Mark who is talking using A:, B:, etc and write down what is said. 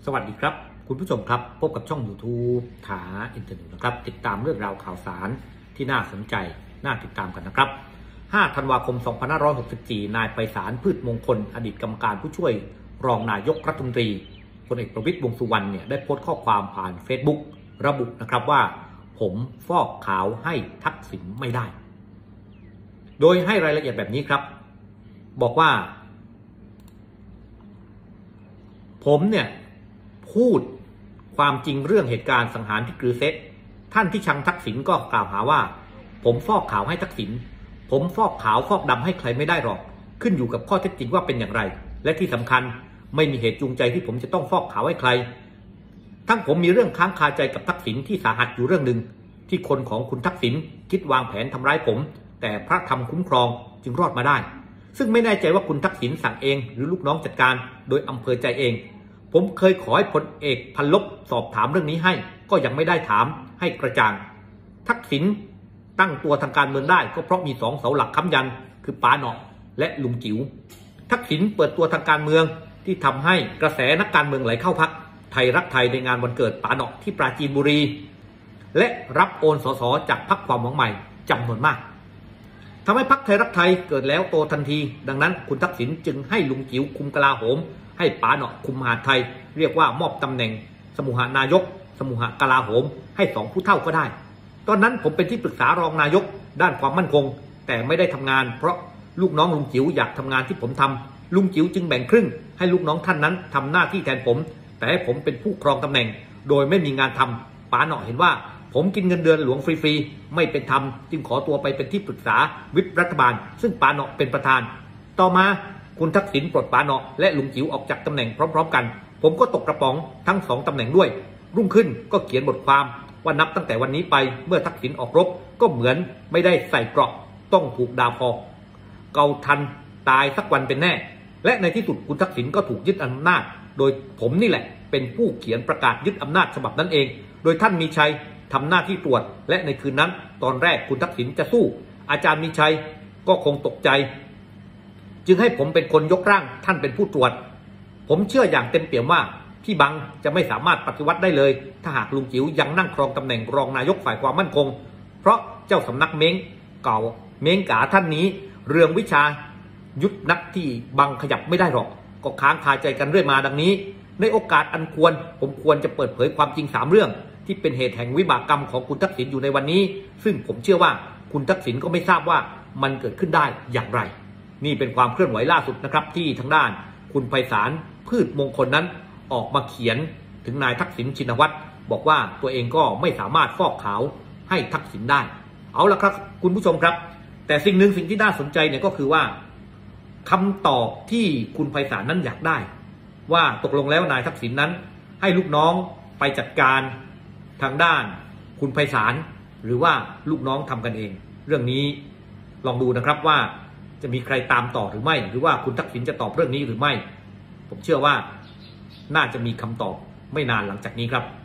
A: สวัสดีครับคุณผู้ชมครับพบกับช่อง YouTube ถาอินเทอร์เน็ตนะครับติดตามเรื่องราวข่าวสารที่น่าสนใจน่าติดตามกันนะครับ5 ธันวาคม 2564 นายไพศาลพืชมงคลอดีตกรรมการผู้ช่วยรองนายกรัฐมนตรีพลเอกประวิตร วงษ์สุวรรณเนี่ยได้โพสต์ข้อความผ่าน Facebook ระบุนะครับว่าผมฟอกขาวให้ทักษิณไม่ได้โดยให้รายละเอียดแบบนี้ครับบอกว่าผมเนี่ยพูดความจริงเรื่องเหตุการณ์สังหารที่กรือเซะท่านที่ชังทักษิณก็กล่าวหาว่าผมฟอกขาวให้ทักษิณผมฟอกขาวฟอกดำให้ใครไม่ได้หรอกขึ้นอยู่กับข้อเท็จจริงว่าเป็นอย่างไรและที่สำคัญไม่มีเหตุจูงใจที่ผมจะต้องฟอกขาวให้ใครทั้งผมมีเรื่องค้างคาใจกับทักษิณที่สาหัสอยู่เรื่องหนึ่งที่คนของคุณทักษิณคิดวางแผนทำร้ายผมแต่พระธรรมคุ้มครองจึงรอดมาได้ซึ่งไม่แน่ใจว่าคุณทักษิณสั่งเองหรือลูกน้องจัดการโดยอำเภอใจเองผมเคยขอให้พลเอกพันลบสอบถามเรื่องนี้ให้ก็ยังไม่ได้ถามให้กระจ่างทักษิณตั้งตัวทางการเมืองได้ก็เพราะมี2 เสาหลักค้ำยันคือป๋าหนอและลุงจิ๋วทักษิณเปิดตัวทางการเมืองที่ทำให้กระแสนักการเมืองไหลเข้าพรรคไทยรักไทยในงานวันเกิดป๋าหนอที่ปราจีนบุรีและรับโอนสสจากพรรคความหวังใหม่จำนวนมากทำให้พรรคไทยรักไทยเกิดแล้วโตทันทีดังนั้นคุณทักษิณจึงให้ลุงจิ๋วคุมกลาโหมให้ป๋าหนอคุมมหาดไทยเรียกว่ามอบตำแหน่งสมุหานายกสมุหกลาโหมให้2 ผู้เฒ่าก็ได้ตอนนั้นผมเป็นที่ปรึกษารองนายกด้านความมั่นคงแต่ไม่ได้ทำงานเพราะลูกน้องลุงจิ๋วอยากทำงานที่ผมทำลุงจิ๋วจึงแบ่งครึ่งให้ลูกน้องท่านนั้นทำหน้าที่แทนผมแต่ให้ผมเป็นผู้ครองตำแหน่งโดยไม่มีงานทำป๋าหนอเห็นว่าผมกินเงินเดือนหลวงฟรีๆไม่เป็นธรรมจึงขอตัวไปเป็นที่ปรึกษาวิปรัฐบาลซึ่งป๋าหนอเป็นประธานต่อมาคุณทักษิณปลดป๋าหนอและลุงจิ๋วออกจากตำแหน่งพร้อมๆกันผมก็ตกกระป๋องทั้ง2 ตำแหน่งด้วยรุ่งขึ้นก็เขียนบทความว่านับตั้งแต่วันนี้ไปเมื่อทักษิณออกรบก็เหมือนไม่ได้ใส่เกราะต้องถูกด่าพอเกาทันตายสักวันเป็นแน่และในที่สุดคุณทักษิณก็ถูกยึดอำนาจโดยผมนี่แหละเป็นผู้เขียนประกาศยึดอำนาจฉบับนั้นเองโดยท่านมีชัยทำหน้าที่ตรวจและในคืนนั้นตอนแรกคุณทักษิณจะสู้อาจารย์มีชัยก็คงตกใจจึงให้ผมเป็นคนยกร่างท่านเป็นผู้ตรวจผมเชื่ออย่างเต็มเปี่ยมว่าพี่บังจะไม่สามารถปฏิวัติได้เลยถ้าหากลุงจิ๋วยังนั่งครองตำแหน่งรองนายกฝ่ายความมั่นคงเพราะเจ้าสำนักเม้งเก่าเม้งกาท่านนี้เรืองวิชายุทธนักที่บังขยับไม่ได้หรอกก็ค้างคาใจกันเรื่อยมาดังนี้ในโอกาสอันควรผมควรจะเปิดเผยความจริง3 เรื่องที่เป็นเหตุแห่งวิบากกรรมของคุณทักษิณอยู่ในวันนี้ซึ่งผมเชื่อว่าคุณทักษิณก็ไม่ทราบว่ามันเกิดขึ้นได้อย่างไรนี่เป็นความเคลื่อนไหวล่าสุดนะครับที่ทางด้านคุณไพศาลพืชมงคลนั้นออกมาเขียนถึงนายทักษิณชินวัตรบอกว่าตัวเองก็ไม่สามารถฟอกขาวให้ทักษิณได้เอาละครับคุณผู้ชมครับแต่สิ่งที่น่าสนใจเนี่ยก็คือว่าคำตอบที่คุณไพศาลนั้นอยากได้ว่าตกลงแล้วนายทักษิณนั้นให้ลูกน้องไปจัดการทางด้านคุณไพศาลหรือว่าลูกน้องทำกันเองเรื่องนี้ลองดูนะครับว่าจะมีใครตามต่อหรือไม่หรือว่าคุณทักษิณจะตอบเรื่องนี้หรือไม่ผมเชื่อว่าน่าจะมีคำตอบไม่นานหลังจากนี้ครับ